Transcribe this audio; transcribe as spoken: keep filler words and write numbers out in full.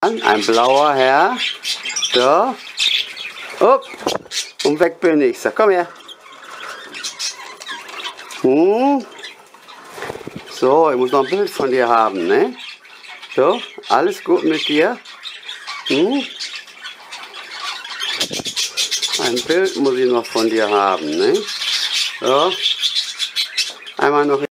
Ein blauer Herr. So. Upp. Und weg bin ich. So, komm her. Hm. So, ich muss noch ein Bild von dir haben, ne? So, alles gut mit dir? Hm? Ein Bild muss ich noch von dir haben, ne? So. Einmal noch